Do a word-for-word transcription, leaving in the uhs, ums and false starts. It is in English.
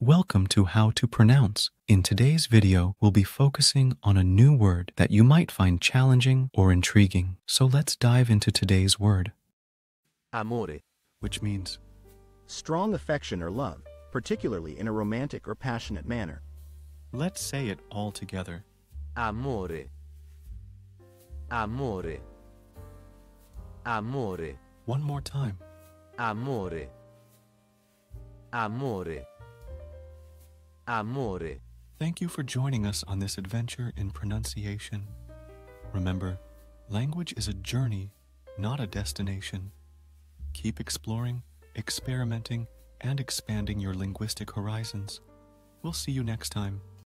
Welcome to How to Pronounce. In today's video, we'll be focusing on a new word that you might find challenging or intriguing. So let's dive into today's word. Amore. Which means strong affection or love, particularly in a romantic or passionate manner. let's say it all together. Amore. Amore. Amore. One more time. Amore. Amore. Amore. Thank you for joining us on this adventure in pronunciation. Remember, language is a journey, not a destination. Keep exploring, experimenting, and expanding your linguistic horizons. We'll see you next time.